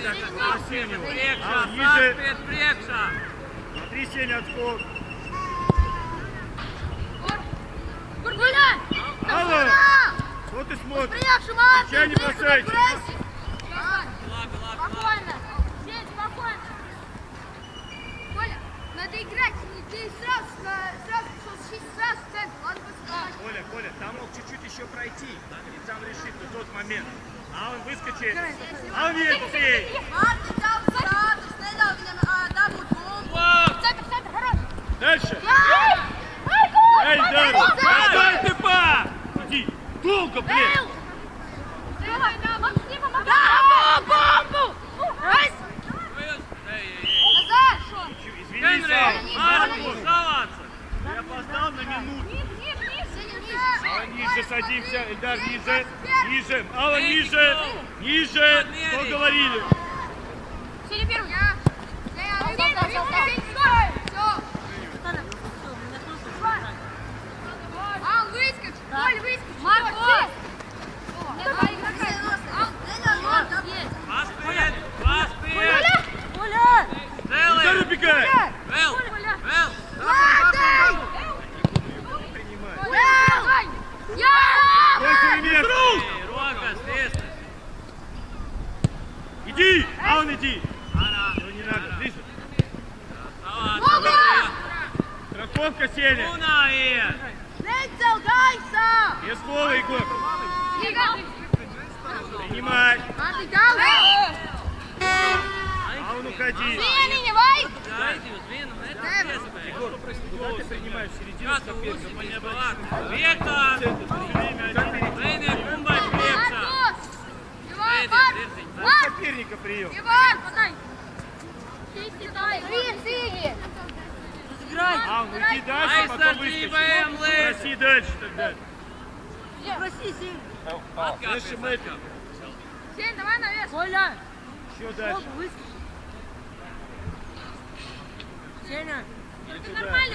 Смотри, Сеня, отскок. Алла, что ты смотришь? Ничего не бросайте. Спокойно. Сень, спокойно. Коля, надо играть. Ты сразу в центр. Ладно, посмотри. Коля, там мог чуть-чуть еще пройти. И там решит в тот момент. А он выскочит. А он едет. Дальше. Эй, Дару! Дай ты, па! Иди! Долго, блин! Бомбу! Назад! Извини, Сава! Я опоздал на минуту. Алла, ниже садимся. Эльдар, ниже. Ниже. Алла, ниже. Ниже. Что говорили? Сели первый. Выскочь! Коль, выскочь! Марко! Коля! Эльдар, убегай! Иди! А он иди! Ну не надо, ближе! Страховка, Сеня! Без слова, Егор! Принимай! А он уходи! Егор, куда ты принимаешь? Середину соперника? Соперника прием! А, ну иди дальше, потом выскочи. Проси дальше тогда. Проси, Сень. Дальше Мэттер. Сень, давай навес. Коля. Еще дальше. Сеня. Иди Ты сюда. нормально,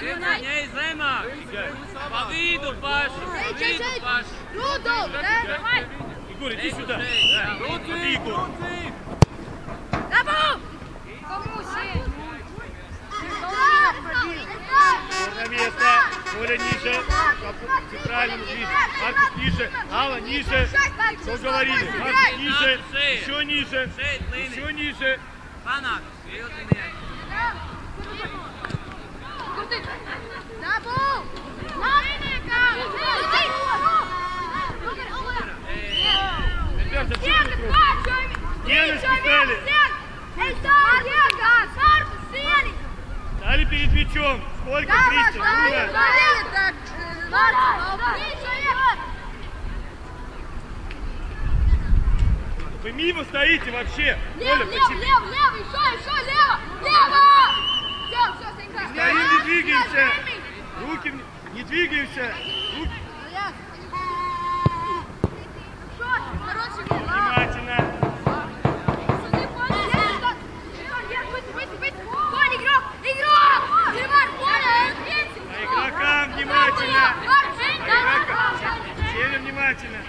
давай. Егор, иди сюда. Иди, Егор. Кому, Сень? На место. Коля ниже. Центральному ближе. Маркус ниже. Алла ниже. Что говорили? Маркус ниже. Еще ниже. Еще ниже. Ребят, зачем вы Гены списали. Дали перед мячом. Сколько? 300. Вы мимо стоите вообще. Лево, Коля, еще лево! Все, стоим, не двигаемся. Руки не двигаемся. Внимательно. По игрокам внимательно. Сеня внимательно.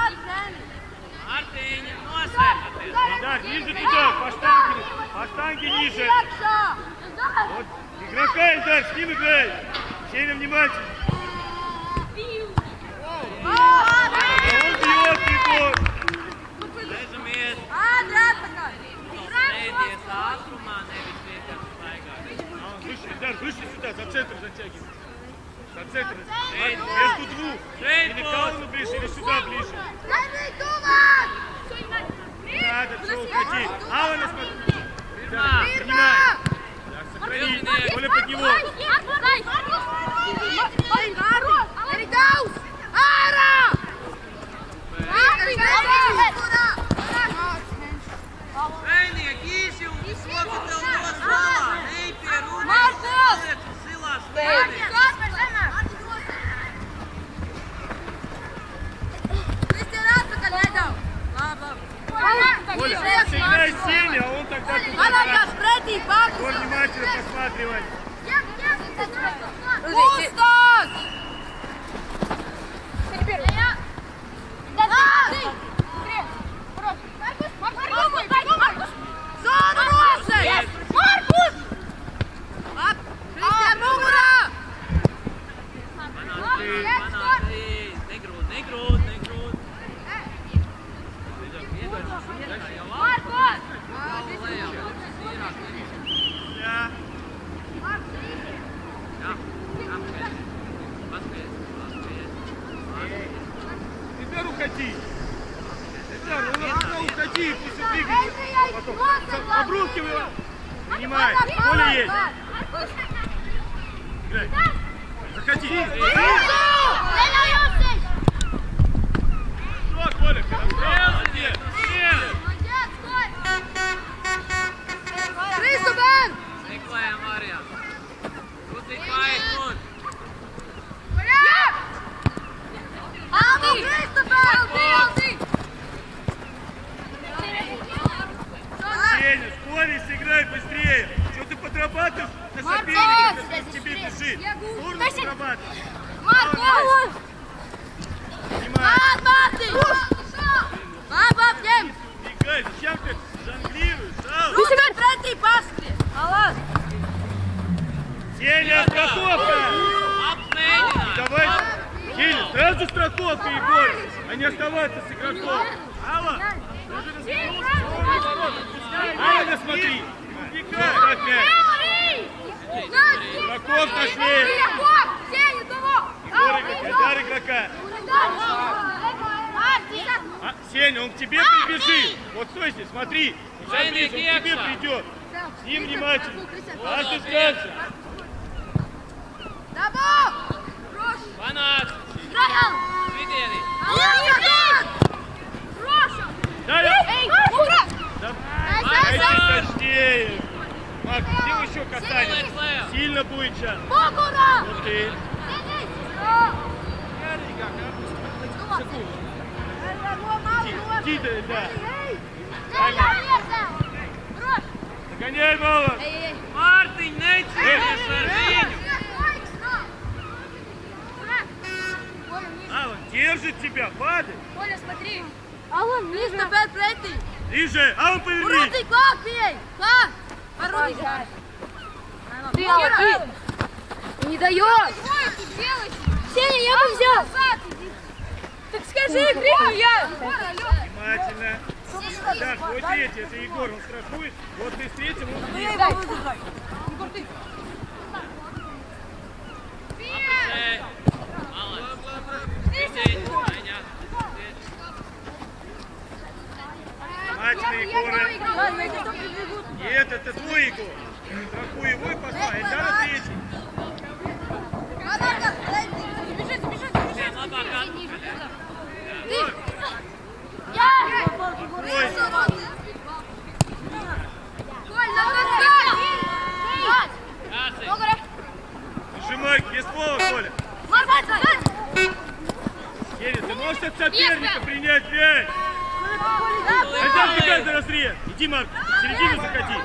Эльдар, ниже туда, по штанге ниже. Вот, игрока, Эльдар, с ним играй. Сеня внимательно. Он бьет, Егор. Эльдар, выше сюда, за центр затягивай. За центр. Между двух. Или к Аллану ближе, или сюда ближе. Не надо, все, уходи. Аллана смотри. Принимай. Сохрани. Коля под него. Коля, сыграй Сеня, а он тогда туда. Внимательно посматривай. Пусто! Марков, обрубки его. Принимай. Коля есть. Играй. Заходи. Что, Коля? Christopher! Meklējam variantu. Uzīt mājas un. Aldi! Christopher! Aldi! Сеня, скорее сыграй быстрее. Что ты подрабатываешь на соперника, тебе бежит? Нужно подрабатывать. Маркос! Снимай. Баб-баб-дем! Играй, зачем ты жонглируешь? Christopher! Pretty basket! Аллах! Сеня, страховка! Apmēģināt! Давай, Сеня, сразу страховка, Егор, а не оставаться с игроком. Алла, Алла, смотри. Ставь мяч. Игроков нашли. Егор, удар игрока. Сеня, он к тебе прибежит. Вот стой здесь, смотри. Сейчас ближе, он к тебе придет. С ним внимательно. Каждый скажет. Panāc! Vidienī! Давай! Давайте точнее! Марк, сделай еще касание. Сильно будет сейчас. Вот ты. Иди, да. Догоняй, Мала. Mārtiņ, necīnies ar viņu! Алан, держит тебя, падай. Коля, смотри. Алан, Christopher Pretty. Ближе, Алан, поверни. Руди, как бей? Как? Руди. Ты, Алан, ты не даешь. Сеня, я бы взял. Так скажи, крикну я. Внимательно. Так, вот эти, это Егор, он страхует. Вот ты с третьим, он здесь. Егор, ты. Внимательно, Егора. И это твой Егор. Страхуй его и пошла. Это третий. Нажимай, без слова, Коля. Сеня, ты можешь от соперника принять мяч? Хотя бегай за разрез. Иди, Марк, в середину заходи.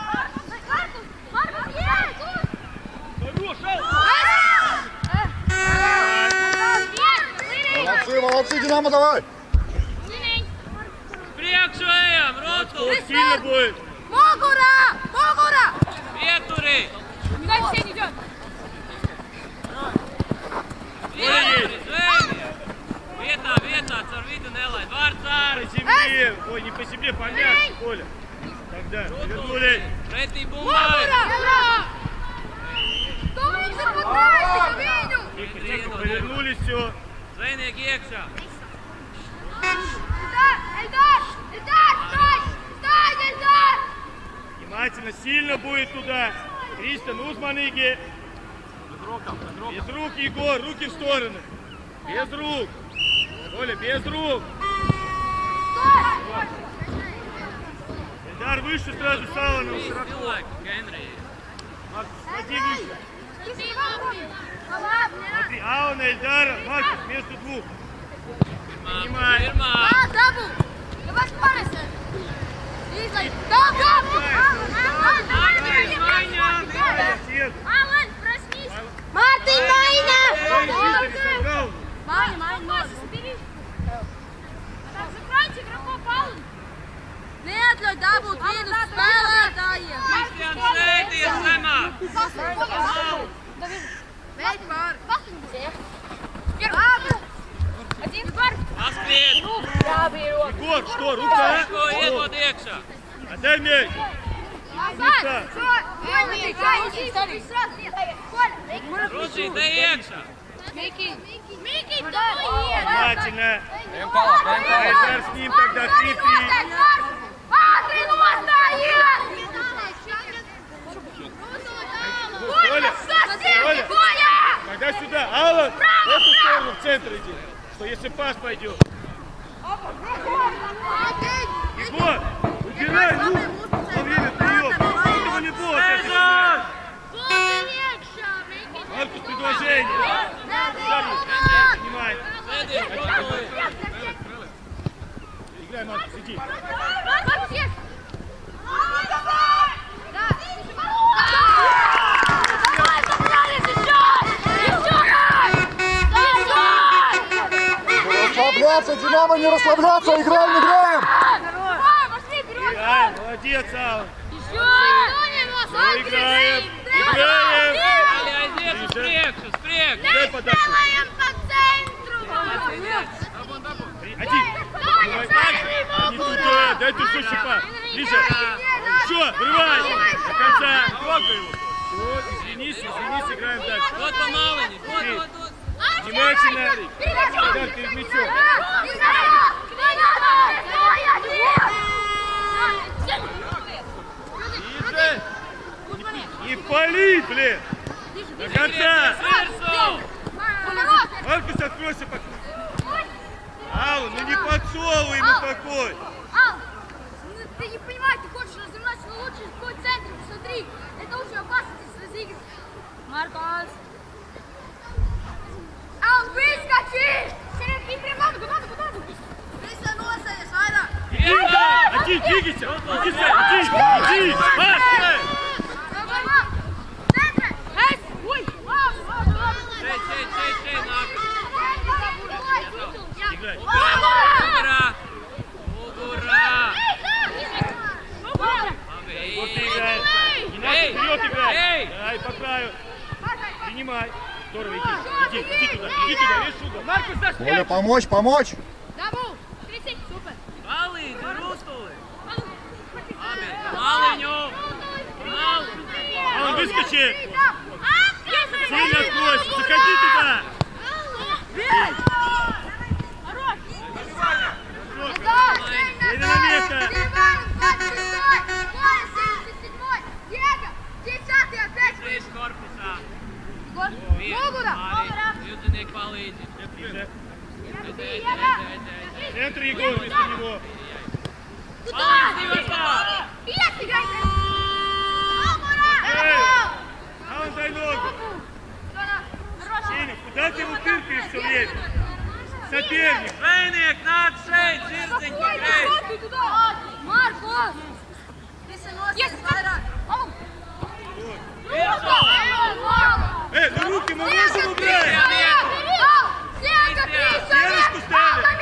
Молодцы, молодцы, Динамо, давай! Priekšu ejam, Rotu! Вот сильно будет. Могура! Могура! Pieturi! Дай Сеня идет. Pieturi, Zvēni! Vietā, caur vidu nelaid. Vārds По ārā! земле. Ой, не по земле, по мясу, Коля. Тогда, вернули. Pretī Могура! bumbai! Кто вам запутался, Веню? Тихо, тихо, повернули, все. Zvejnieki iekšā! Эльдар! Эльдар! Стой! Стой, Эльдар! Внимательно, сильно будет туда. Кристиан, Узманыги. Без рук, Егор, руки в стороны. Без рук. Коля, без рук. Эльдар выше сразу Салану. Cilvēku, Henrij! Марк, сходи выше. Смотри, Алана, Эльдара, Маркус между двух. Принимай. Pirmā! Дабу! Давай спарься! Дабу! Молодец. Алан, проснись! Мартин, Майна! Майна, Майна! Закройте игроков, Алан! Neatļauj dabūt vienu spēlētājiem! Kristians, sēties zemāk! Veidi pār! Labi! Один pār! Paskriet! Егор, что, рука? Ko iedod iekšā? Отдай мяч. Rusi, te iekšā! Микки, Внимательно. Эльдар с ним тогда 3-3. Ātri nost! что если пас пойдет. Егор, убирай, ну, во время приема. Это волейбол, это Маркус, предложение. Снимай. Играй, Маркус, иди. Расслабляться, Динамо, не расслабляться, играем, играем! Играем, молодец, Алла. Играем, играем. Спрек! Дай подачу. Один. Не туда, дай тут Сушипа. Ближе. Все, врывай. До конца. Трогай его. Все, извинись, играем дальше. Вот по малыне, вот. Внимательно. Удар перед мячом. Тише. Не пали, блин. До конца. Маркус, откройся пока. Алла, ну не подсовывай ему такой. Алла, ты не понимаешь, ты хочешь развернуть, но лучше в центре, посмотри. Это очень опасно здесь разыгрывать. Маркос. Алла, выскочи! Середки прямо, куда? Здесь носа, Шайра. Иди, двигайся. Иди. Маркос. Играй. Угора! Вот ты играешь. Не надо вперед играть. Дай по краю. Принимай. Здорово, иди туда, весь угол. Маркус, за Коля, помочь! Супер. Мали, Рустовый! Малиню! Он выскочит. Сильно откройся, заходи туда. Иди на место. Из корпуса! Могура! Юзенек полыни! Центр, Егор, вместо него. А он дай ногу. Сильно, куда ты его тыркаешь все время? Соперник. Рейник, над шеей, Зирзеньки, Рейник! Маркос! Ну руки мы можем убрать? Сережку ставим.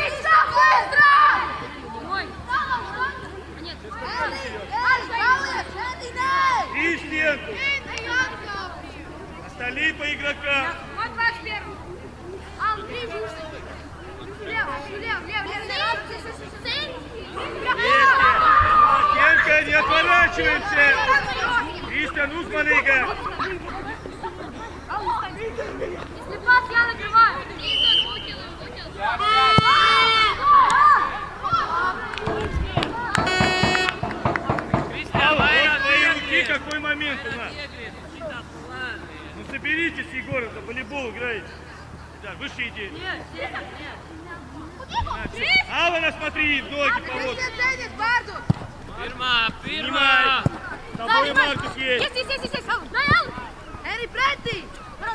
И стенку. Остальные по игрокам. Стенка, не отворачиваемся. Кристиан, Узманига. Если пас, я накрываю. Твои руки, какой момент у нас? Ну соберитесь, Егор, это волейбол играете. Да, выше иди. Алла, смотри, ноги поводят. Фирма! Снимай. С тобой Маркус есть. Есть. Эри, прети.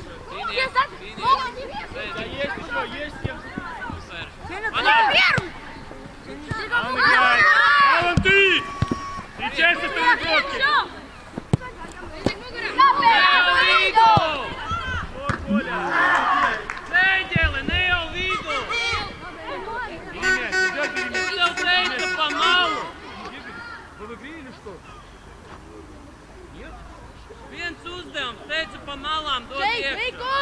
Да есть еще, есть кем. Она! Алла, играй. Алла, ты! Встречайся с тобой бровки. Вот, Коля. Цей делай, не його виду! Все цейте помалу! Вы в игре или что? Нет? Viens uzdevums, teicu pa malām dod iekšā.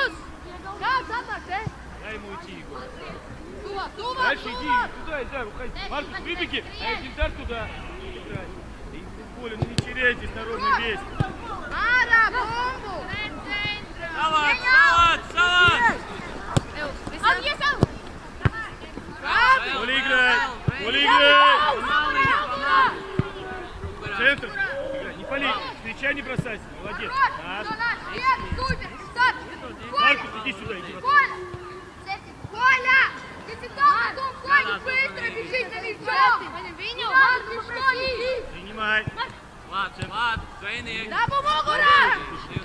Дай ему уйти, Егор. Дальше иди, туда, уходи. Маркус, выбеги, а Эльдар туда. И Коля, ну не теряйтесь, народный весь. Салат! Коля, играй! Центр! Не пали, встречай, не бросайся. Молодец. Маркус, иди сюда, иди. Коля! Если там потом ходит, быстро бежит на мячок. Принимай. Влад, тренинг. Да, помогу, Рад!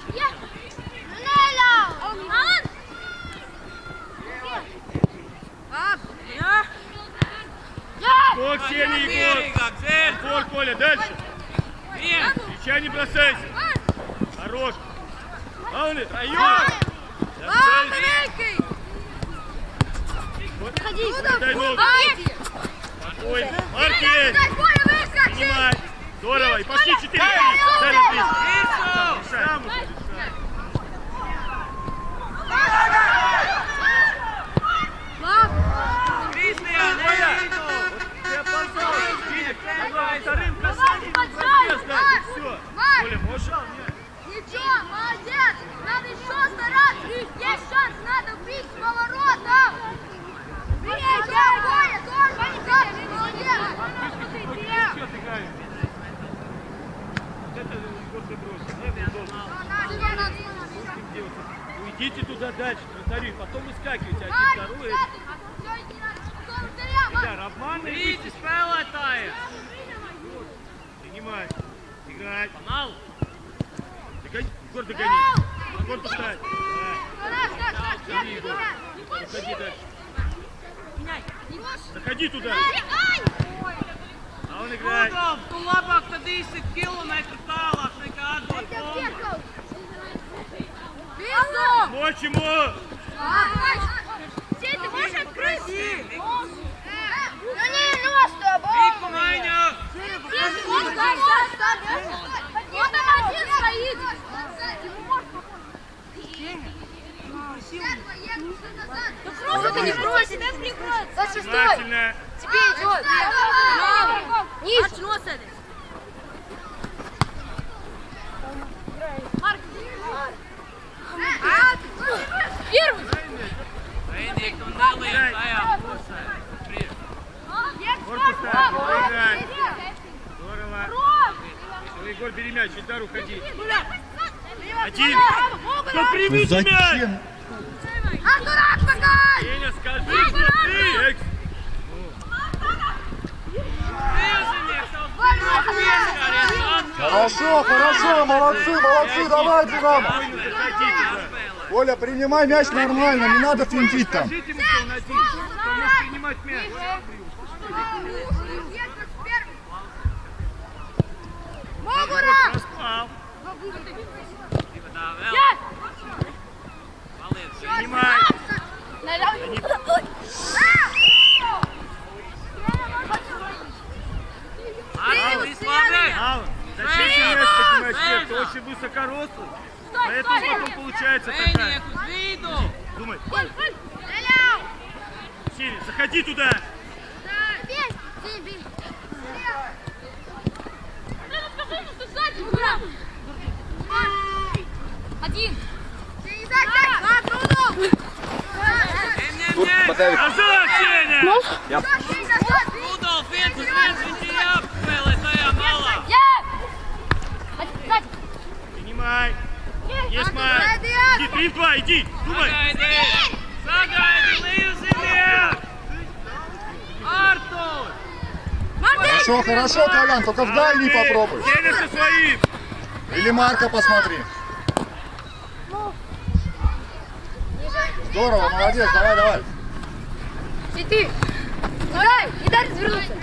Скок, Сеня, Егор. Упор, Коля, дальше. Мяча не бросайся. Хорош. Главное, район. Дай ногу. Ой, Маркель. Принимай. Здорово. И пошли 4-3. Сам уже решай. Кристиан, Ты опоздал. Видишь? Вторым касанием все. Коля, можешь? Ничего, молодец! Надо еще стараться! Есть шанс, надо бить с поворота! Молодец! Все отыграем. Вот это после бросит. Уйдите туда дальше, вратарю, потом выскакивайте. Один, второй. Ильдар, обманный. Видите, спелатая. Принимай. Играть. Панал. Егор, догони. Егор, пускай. Заходи дальше. Заходи туда. А он играет. Rudolf, tu labāk tad 10 kilometru tālāk nekā atdod bombu. Помочь ему. Сень, ты можешь открыть? Riku maiņa. Он там один стоит. Да круто не бросит, дай прикрыть. За шестой. Внимательно. Тебе идет. Низ. Первый. Treniņš un nelien tajā pusē. Priekš. Корпус ставь, играй. Здорово. Все, Егор, бери мяч, Ильдар, уходи. Один. Да примите мяч. Зачем? А дурак такой! Сеня, скажи, что ты. Экс. Хорошо, хорошо, молодцы, молодцы, давай, Динамо. Спокойно заходи туда. Коля, принимай мяч нормально, не надо финтить там. Скажите ему, что он один. Он может принимать мяч. Могура! Распал. Tā vēl. Paliec. Принимай. Arvi, viss labi. Алан, зачем ты мяч поднимаешь вверх? Ты очень высокорослый. Поэтому потом получается такая. Treniņš uz vidu. Думай. Сеня, заходи туда. Один. Ņem. Назад, Сеня! Rudolf, viens uz viens, viņš ir jāapspēlē tajā malā. Принимай. Есть мать. Иди, 3 в 2, иди. Думай. Sagaidi, līdzi! Artur! Хорошо, хорошо, Колян, только в дальний попробуй. Сеня со своим. Или Марка посмотри. Здорово, молодец, давай, давай. И ты. Дай, и дай развернуться.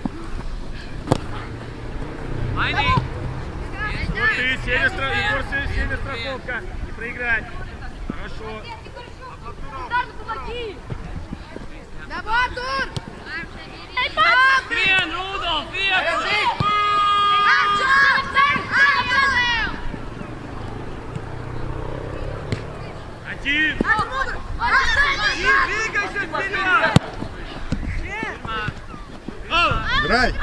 Mainī! Вот ты, Сеня, Егор, Сеня, страховка. Не проиграть. Хорошо. Помоги. Давай, Артур. Skrien, Rudolf, iekšā! Один. Двигайся вперед. Играй.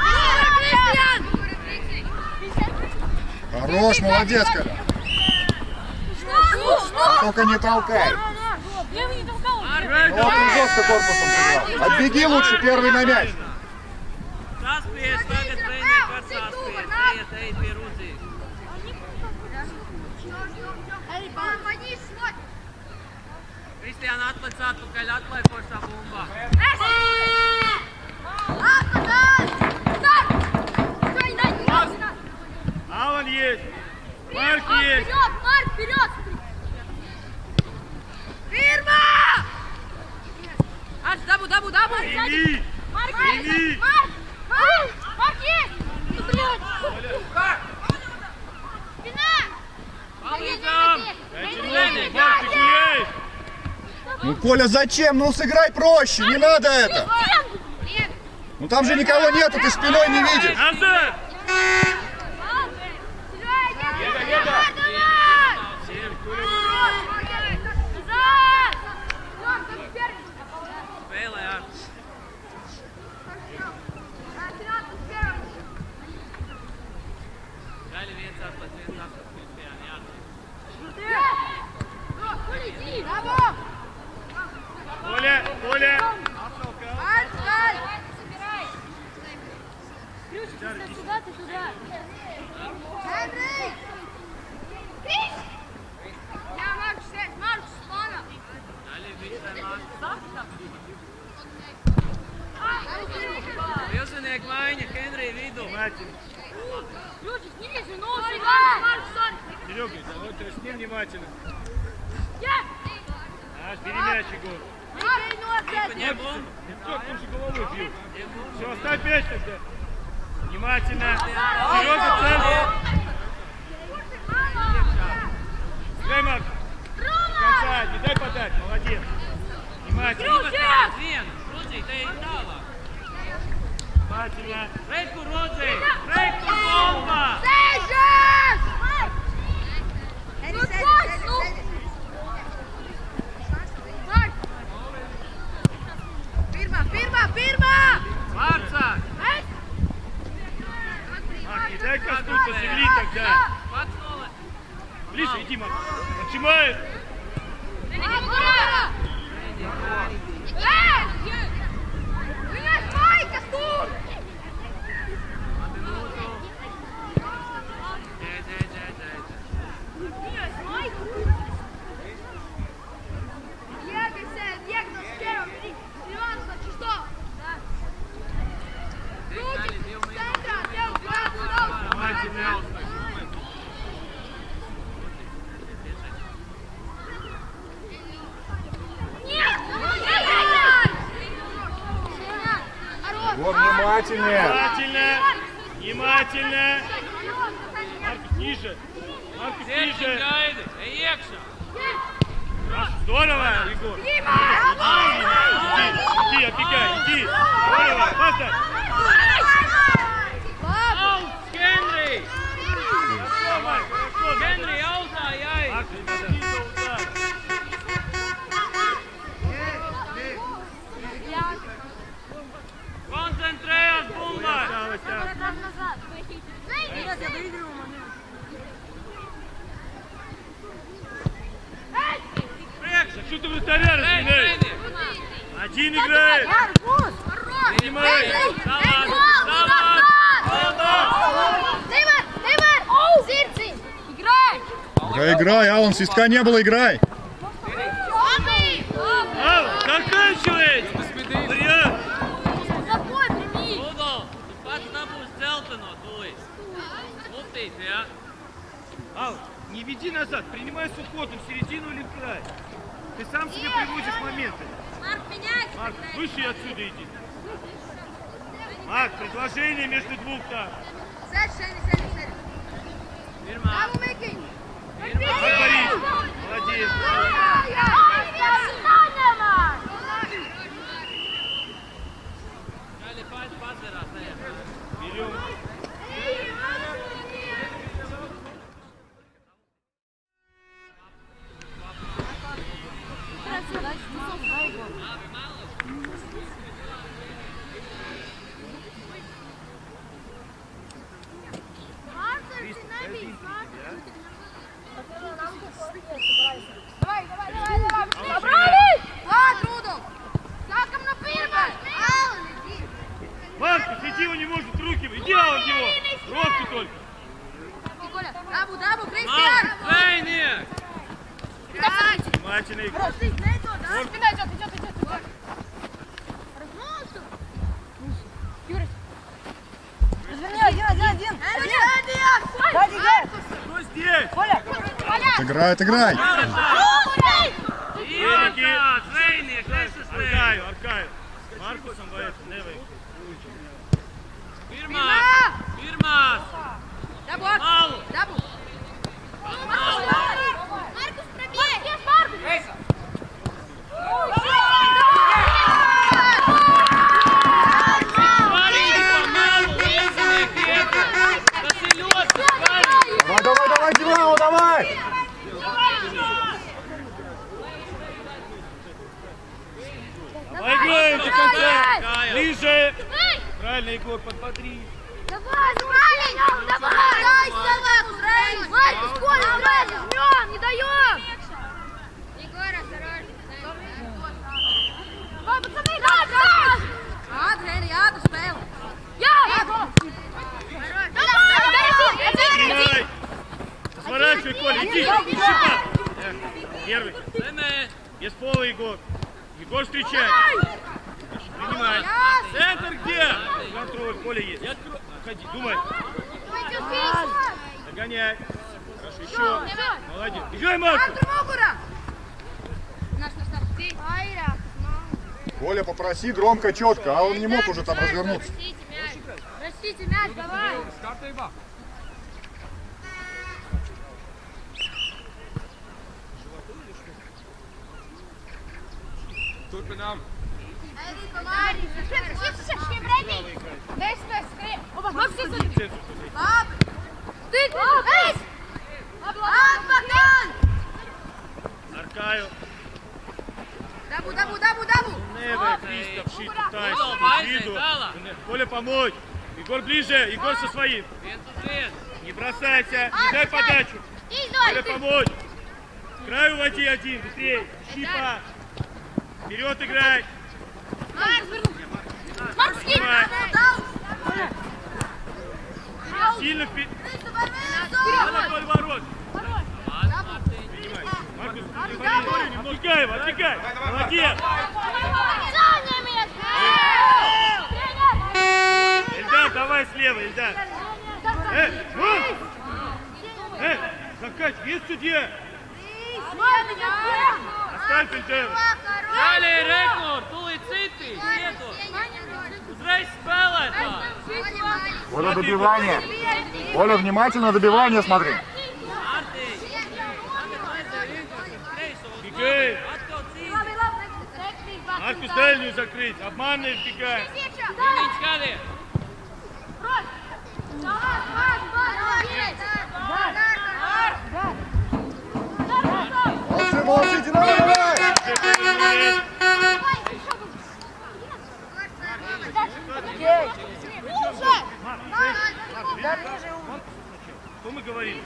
Хорош, молодец, Коля. Только не толкай. Вот он жестко корпусом сыграл. Отбеги лучше, первый на мяч. Saspies, tagad treniņš var saspies. Ej pie rudzīgas. Kristiāna atliec atpakaļ, atliek foršā bumbā. Алан есть. Марк есть. Марк, вперед! Фирма! Аж, дабу! Прими! Марк, Прими! Марк есть! Ну, блядь! Спина! Palīdzam! Марк, ты гуляешь? Ну, Коля, зачем? Ну, сыграй проще, не надо это. Ну, там же никого нету, ты спиной не видишь. Назад! Spēlē ar. Gaļi viens atliec, Kristiāna, jāatliec. Коля! Сюда, ты туда. Gaļi visai māk. Vilsinieki maiņa, Henrija vidū. Внимательно. Ключик, ниже, ну, Серега, вот с ним внимательно. Бери мяч, Егор. Не бум. Все, он же головой бил. Все, оставь мяч тогда. Внимательно. Серега, центр. Сыграй, Марк. До конца, не дай подать, молодец. Внимательно. Vien, Rudzi, te ir tālāk. Внимательно. Reikur, Rudzi! Reikur, bomba! Vārtsāk! Марк, не дай коснуться земли тогда. Pats nolec. Ближе иди, Марк. Отжимает. Вот, внимательнее. Внимательно. Марк, ниже. Марк, Ieši ниже. gaidi, ej iekšā. Здорово, Егор. Иди, отбегай, иди. Здорово, пасай. Augsts, Henri! Давай, хорошо. Henri, augstā jāiet! Марк, иди за удар. Koncentrējās bumbā! Осталось, да. Priekšā! Что ты вратаря разминаешь? Один играет. Принимай. Да играй, Алан, свистка не было, играй. Заканчивай. Вариант. Rudolf, tu pats dabūsi dzelteno tūlīt. Lutīt, ja? Ал, не веди назад, принимай с уходом в середину или в край. Ты сам себе приводишь моменты. Марк, выше отсюда иди. Марк, предложение между двух там. Pirmā. Марк, Борис, молодец. Gaļi pats pazarās, ejam. Берем. Марк, иди, он не может руки. Иди, Алан, его. Ровки только. Nav zvejnieks! Внимательно играй. Спина идет. Размнулся. Юра. Разверни, один. Кто здесь? Коля. Играй. Аркаю. Маркусом боец, левый. Pirmās! Malu! Маркус, пробей! Svarīgi pa malu lieciniekiem! Tas ir ļoti svarīgi! Давай, Димао, давай! Играем до конца. Ближе. Правильно, Егор, подбодри. Давай! Маркус, Коля, жмем, не даем! Егор, осторожно. Vai, пацаны, да! Адриан, я успел. Давай. Сворачивай, Коля, иди. Шипа. Первый. Без пола, Егор. Егор встречает. Принимай. Центр где? Контроль, Коля есть. Ходи, думай. Догоняй. Хорошо, еще. Молодец. Играй, Маркус. Коля, попроси громко, четко, а он не мог уже там развернуться. Простите, мяч, давай. Turpinām. Аркаю. Дабу. Неве, Кристо, пшит, Тайс. Коля, помочь. Егор ближе, Егор со своим. Не бросайся, не дай подачу. Коля, помочь. К краю води один, быстрее. Щипа. Вперед играй. Сильно вперед. Вдоль ворот. Маркус, немножко его, отвлекай. Молодец. Ильдар, давай слева, Ильдар. Закать, есть судья. Оставь Ильдар. Daļai rekord, tūlīt citi, ietu. Uzreiz spēlētā. Коля, добивание. Коля, внимательно добивание смотри. Бегай. Маркус, дальнюю закрыть. Обманный вбегай. Viņš skaties. Молодцы, давай! Что мы говорим?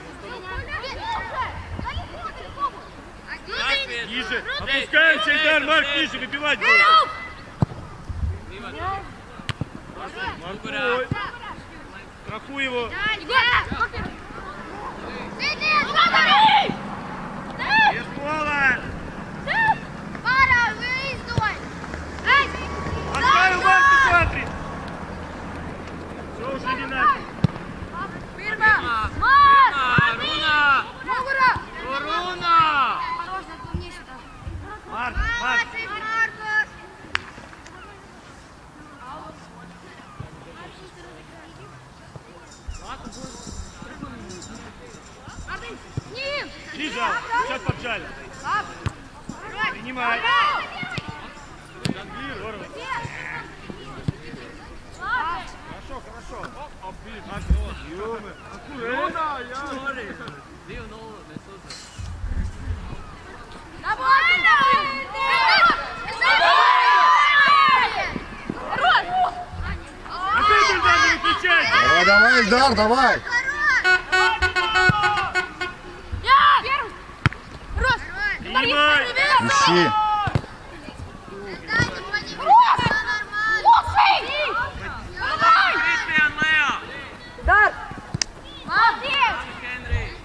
Ниже. Опускаемся, Ильдар, Марк, ниже, выбивать будет. Марк, страхуй его. Без пола. Оставил Марку в центре. Все, уже не надо. Runa! Марк. Ближе, сейчас поджали. Принимай. Здорово. Хорошо. Давай, Ильдар, давай! Принимай. Ищи! Kristian, Leo! Дар! Henry!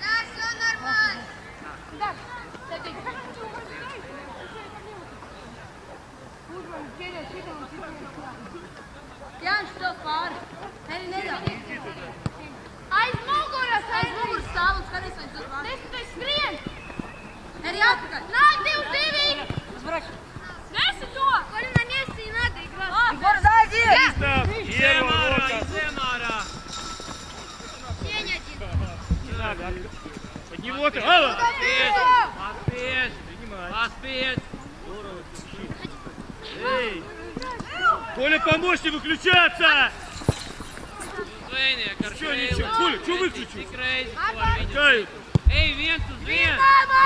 Под него ты, Алла! Поспешь! Принимай. Поспешь! Здорово, эй! Коля, помочь не выключаться! Движение, Что, ничего? Коля, что выключил? Кают! Эй, Венцус, Вен!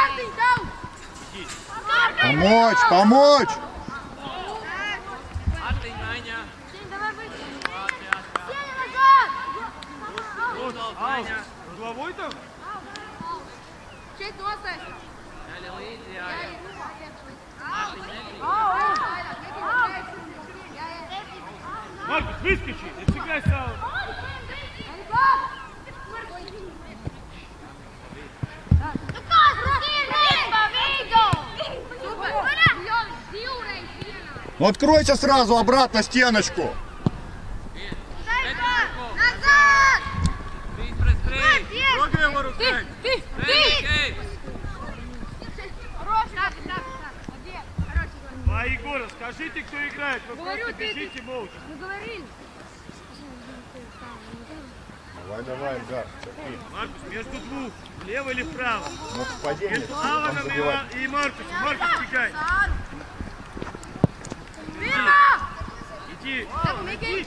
Помочь, помочь! Артем, Аня! Аня! Головой там? Дали Лизи, Аня! Маркус, выскочи! Не сыграй сам! Ну откройся сразу обратно стеночку. Трогай его рукой! А, Егора, скажите, кто играет, вы просто бежите молча. Давай, давай, Эльдар, терпи. Маркус, между двух, влево или вправо? Ну, падение, Между Аланом и Маркусом. Маркус, бегай. Иди. Иди.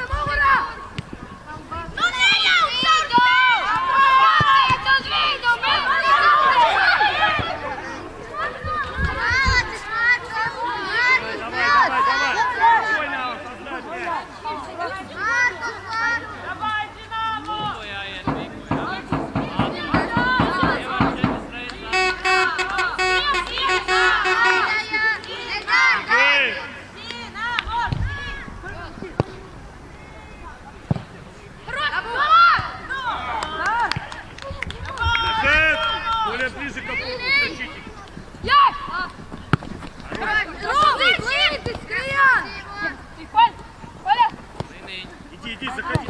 Иди, заходи.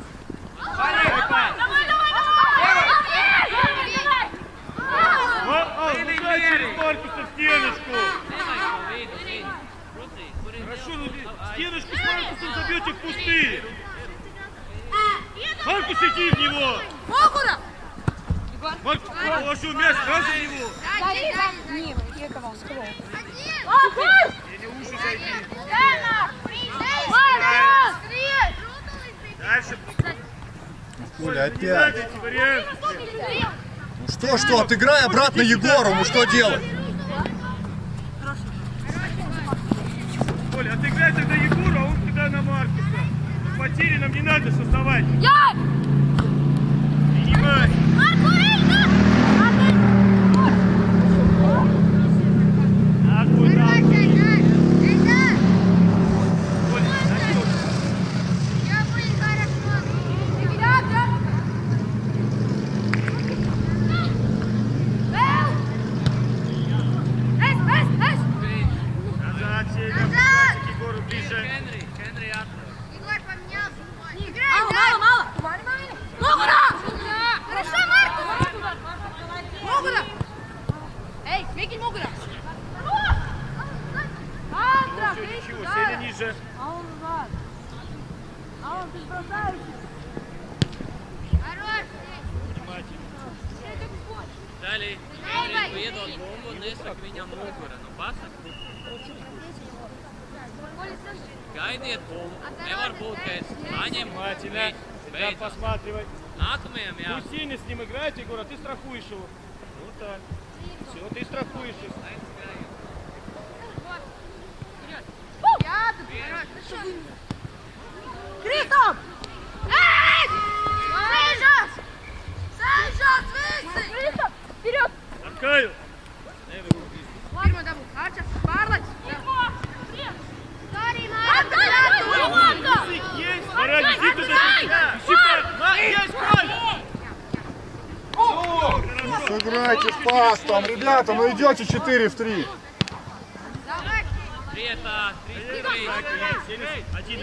Через Маркуса в стеночку. Хорошо, ну стеночку с Маркусом забьете в пустые. Маркус, иди в него. Маркус, положил мяч сразу в него. Или уши зайди. Дальше. Коля, Не надо опять. эти варианты. Ну что, отыграй обратно Егору, ну что делать? Коля, отыграй тогда Егору, а он тогда на Маркуса. Потери нам не надо создавать. Принимай. Далее, поеду от бомбу, несак viņam mugura, nu pasaka. Gaidiet bumbu, nevar būt, ka es saņemu Внимательно. Ребят, посматривай. nākamajam jā. Пусть сильно с ним играет, Егор, а ты страхуешь его. Вот так. Все, ты страхуешь его. Кристоф! Кристоф, вперед! Аркаю. Есть, Барань, иди туда. Есть, Коль! Ну сыграйте в пас там, ребята, ну идете 4 в 3. Приета, 3-3. Один.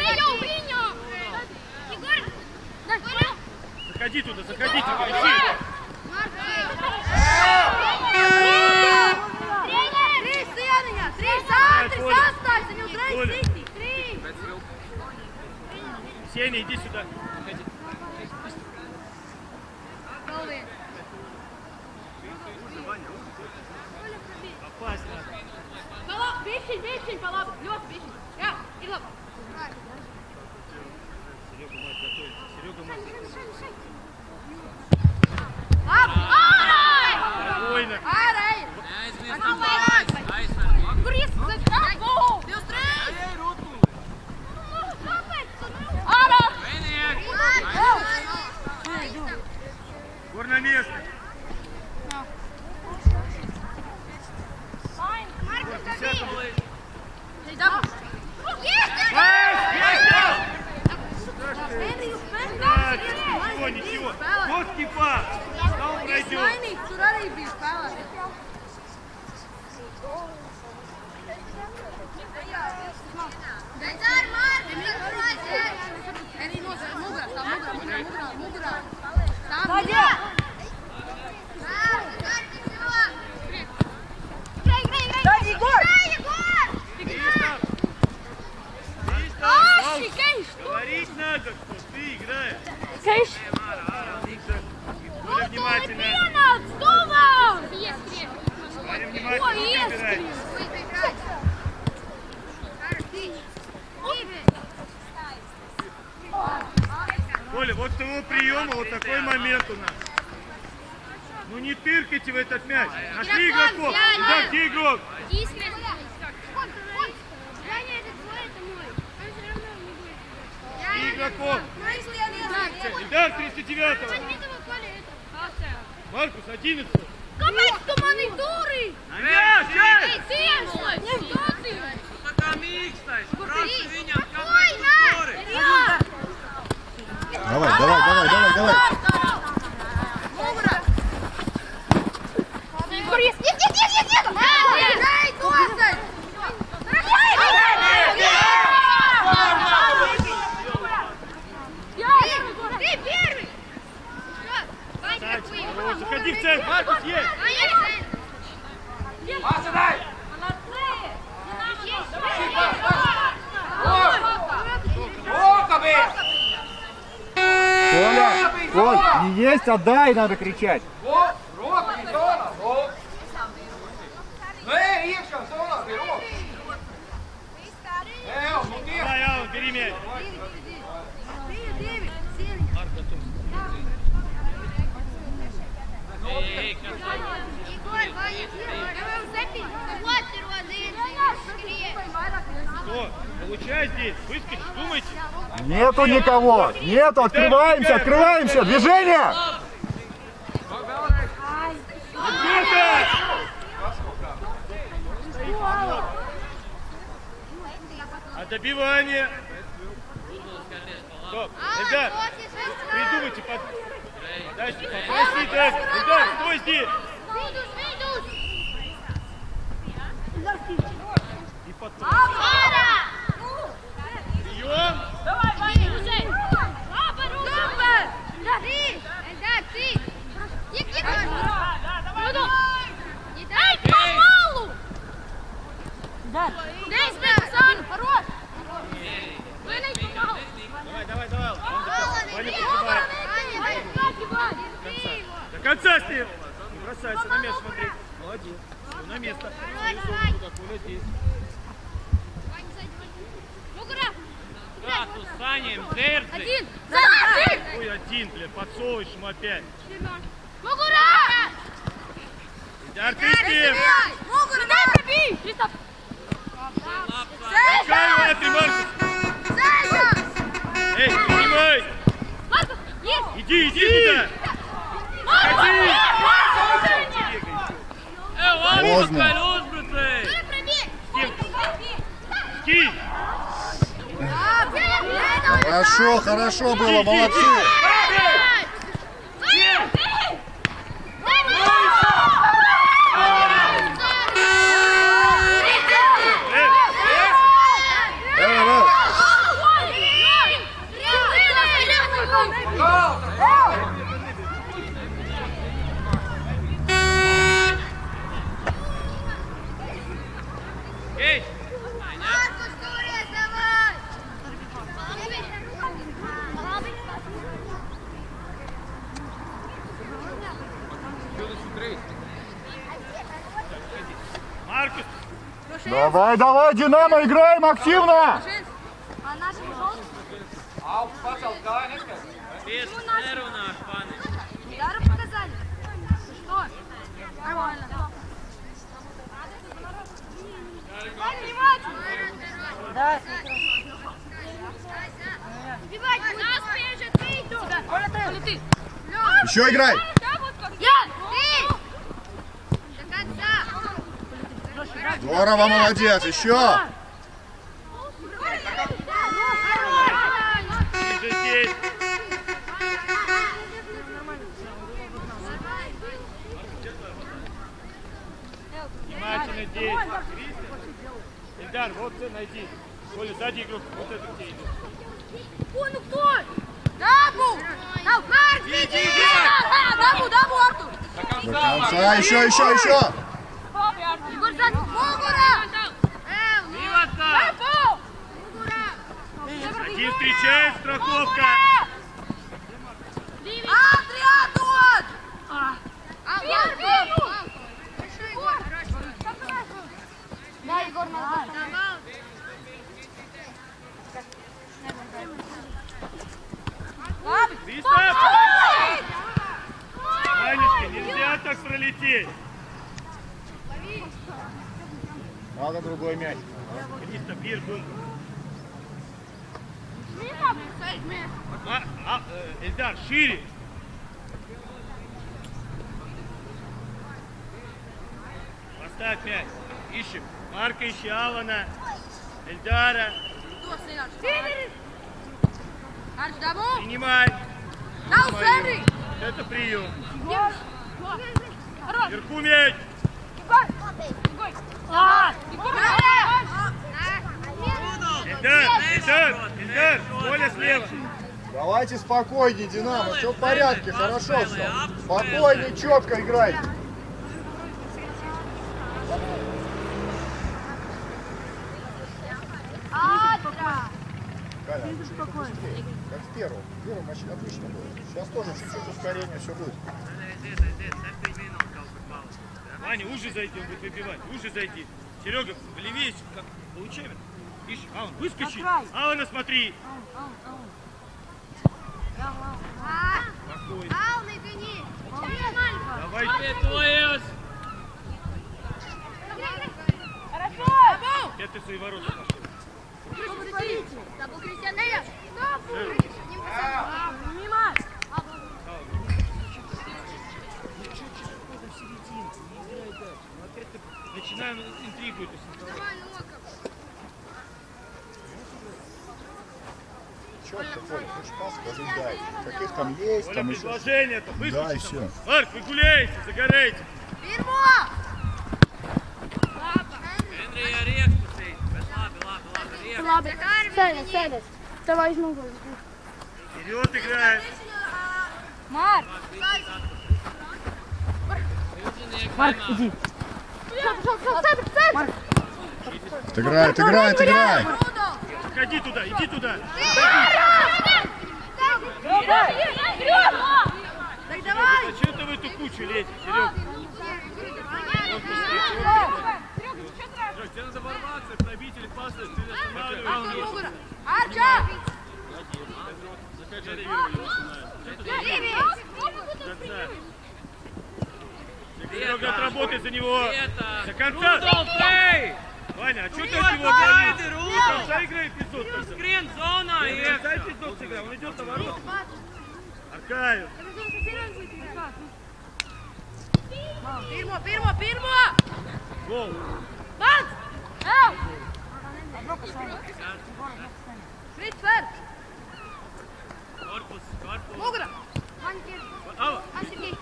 Заходи туда, заходите, горячи. Сеня, иди сюда. Бейчин, по лапу. Лёс, Бейчин. Я, и лапу. Серега, мать, готовится. Серега, мать. Спокойно. Гор на место. Ничего. Вот кипа. Там пройдет. Говорить надо, что ты играешь. Более внимательно. Более внимательно выбирай. Коля, вот с того приема вот такой момент у нас. Ну не тыркайте в этот мяч. Нашли игроков. Да, где игрок? И игроков. Ильдар 39-го. Маркус 11-го. На мяч! Пока микс, просто винят команду. Давай. Заходи в центр. Маркус, есть. Коля, не есть, отдай, надо кричать. Давай, Алла, бери мяч. Что? Получай здесь. Выскочи, думайте. Нету никого. Нету. Открываемся. Движение. А добивание. Стоп. Эльдар, придумайте. Подожди, попроси даже. Эльдар, стой здесь. И потом. Прием. Давай. Ваня поднимает. До конца с ним. Не бросайся, на место смотри. Молодец. На место. Коля здесь. Статус, Саня, Мдердзи. Ой, один, блядь, подсовываешь ему опять. Ильдар, ты с ним. Какая ты, Маркус? Эй, принимай. Иди туда. Ходи. Поздно. Скинь. Хорошо было, молодцы. Маркус, Давай, давай, Динамо, играем активно! А наши желтые? Без нервных, пане. Удары показали. Что? Нормально. Да. Убивать нас бежит, ты иду. Коля, ты. Еще играй! Я! Ты! До конца. Здорово, молодец, еще! Ниже здесь. Внимательно здесь. Ильдар, вот ты найди. Коля, сзади игрок, вот это где идет. Ой, ну кто? Дабу! Иди, Дабу, Артур! До конца, еще! Егор, сзади! Могура! Милота! Один встречает, страховка. Адриан тут! Да, Егор, надо. Кристоф! Манечка, нельзя так пролететь. Надо другой мяч. Кристоф, бирку. Эльдар, шире. Поставь мяч. Ищем. Марка, ищи Алана. Эльдара. Принимай. Принимай. Это прием. Вверху мяч. Эльдар, Коля слева. Давайте спокойнее, Динамо, все в порядке, хорошо все. Спокойнее, четко играйте. Коля, ты же быстрее, как в первом. В первом матче отлично было. Сейчас тоже чуть-чуть ускорение, все будет. Ваня, уже зайди, он будет выбивать. Уже зайди. Серега, левее, как получаем. Ищи, Алан, выскочи. Алана, смотри. Спокойно. Давай. Твоя! Где ты свои ворота пошел? Начинаем интригу эту создавать. Четко, Коля, хочешь пас, скажи дай. Каких там есть, Коля, там еще. предложение-то, Да, и выскочи все. там. Марк, вы гуляете, загорайте. Henry, Орек, пустей. Labi. Сядешь. Давай возьму. Вперед играем. Марк! Марк, иди. Играет. Ходи туда, иди туда. Так давай! Зачем ты в эту кучу лезешь, Серега? Серег, тебе надо ворваться, пробить или пасы, ты останавливаешь. Арча! Серега, отработай за него. До конца. Рудolf, Ваня, а что ты от него говоришь? Рудolf! До конца играй эпизод. Скрин, зона, До конца эпизод сыграй, он идет на ворот. Аркаев. Pirmo! Гол. Pats! Швейцар! Корпус. Мугра! Алла. Сергей!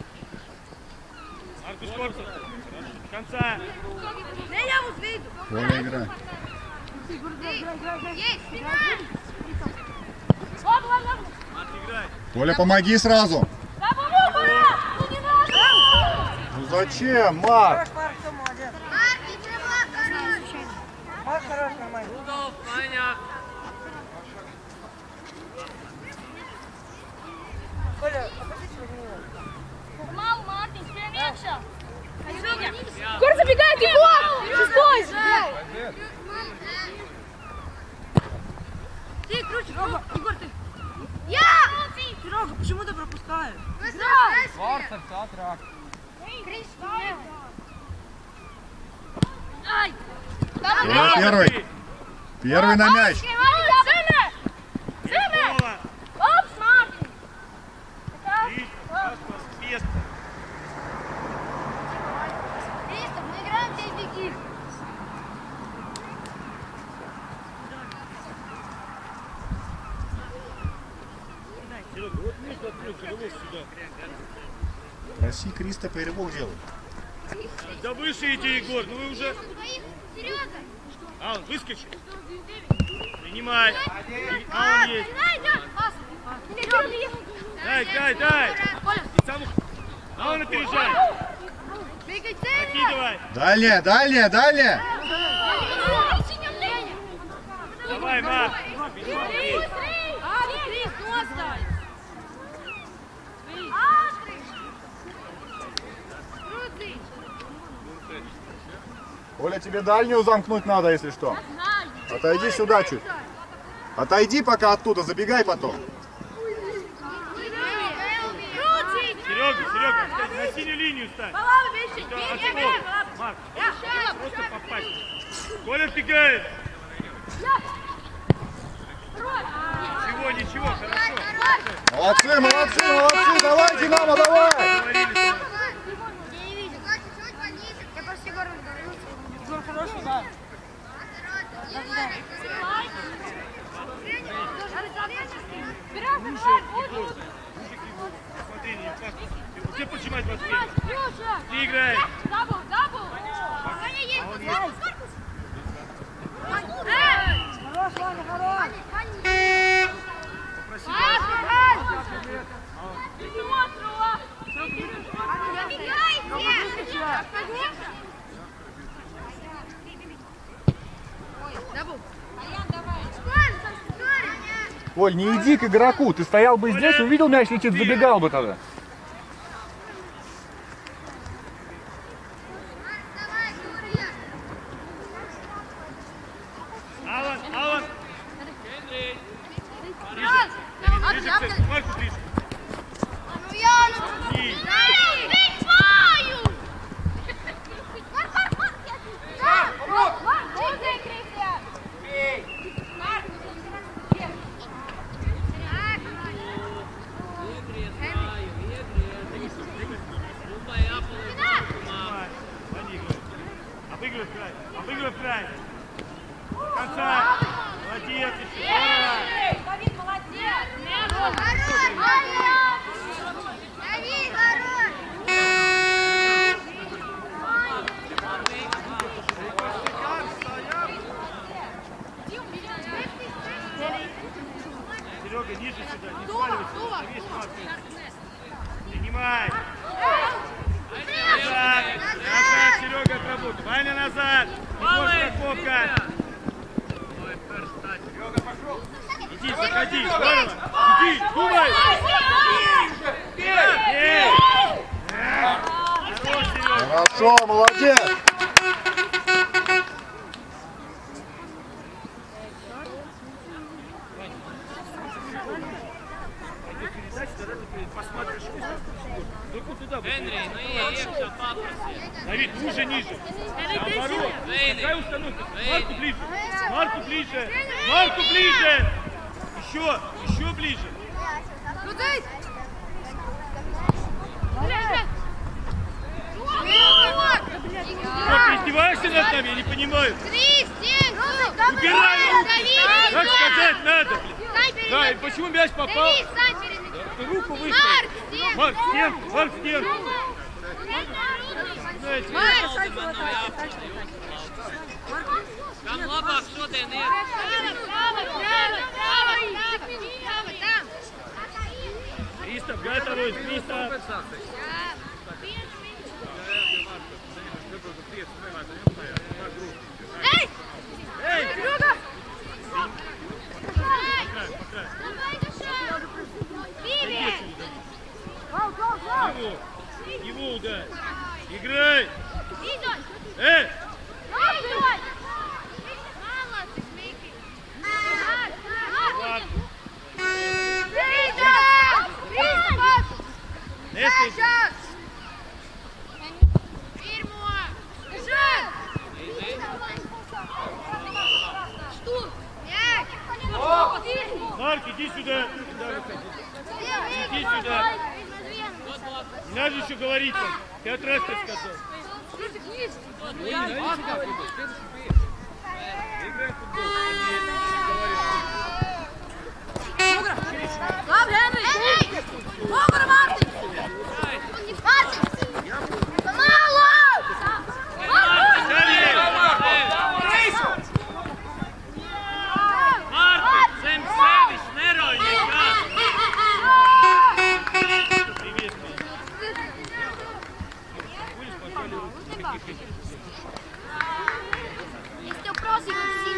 Маркус Корпус. До конца. Не, я вас виду! Коля, играй. Есть! Марк, играй. Коля, помоги сразу. Ну зачем, Марк? Марк, все, молодец. Марк, хорош, нормально. Рудolf, Маня. Коля, опустите возьми его. Скоро забегает его! Шестой! Ты круче, Егор, ты. Серега, почему ты пропускаешь? Варцев, Сатрак. Ай! Кирилл первый. Первый на мяч. Пола. Место. Пристав, мы играем здесь беги. Серега, вот нужно открыть голову сюда. Проси Кристофа и рывок делай. Да выше иди, Егор, ну вы уже... Алан, выскочи. Принимай. Алан есть. Дай. И сам... Алан, опережай. Накидывай. Дальняя. Давай, Марк. Оля, тебе дальнюю замкнуть надо, если что. Отойди сюда чуть. Отойди пока оттуда, забегай потом. Серега, на синюю линию ставь. Марк, просто попасть. Коля вбегает. Ничего, хорошо. Молодцы, давай, Динамо, давай. Договорились. Егор хороший, да. Смотри, не опасно. Где поджимать вас? Ты играешь. Хорош, Ваня, хорош. Оль, не иди к игроку, ты стоял бы здесь, увидел мяч летит, забегал бы тогда. Алан. Ближе, Марку ближе. Обыгрывай в край. До конца. Молодец, еще. Давид, молодец. Серега, ниже сюда, не сваливайся. Весь мат. Принимай. Назад, Серега, отработай. Ваня, назад. Страховка. Иди, заходи. Здорово. Иди, думай. Хорош, Серега. Хорошо, молодец. Генрі, ну і якщо попросить. Давид, ниже. Наоборот. Какая установка? Марку ближе. Еще ближе. Что, ты издеваешься над нами? Я не понимаю. Убирай! Как сказать надо? Да, и почему мяч попал? Ты руку выставил. Марк, стенку. Там лапах, що ти не? Кристоф, готовый, Кристоф. Эй! Его ударь. Играй. Марк, иди сюда. Иди сюда. Не надо еще говорить там. 5 раз ты сказал. Если просим,